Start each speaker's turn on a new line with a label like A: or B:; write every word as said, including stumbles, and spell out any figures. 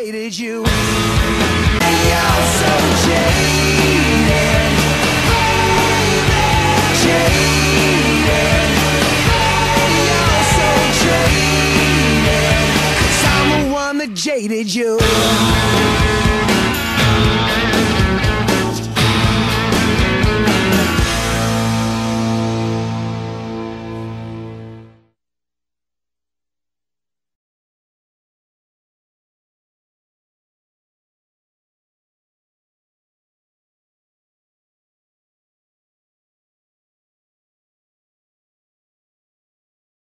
A: jaded you. And you're so jaded, jaded. And you're so jaded, 'cause I'm the one that jaded you.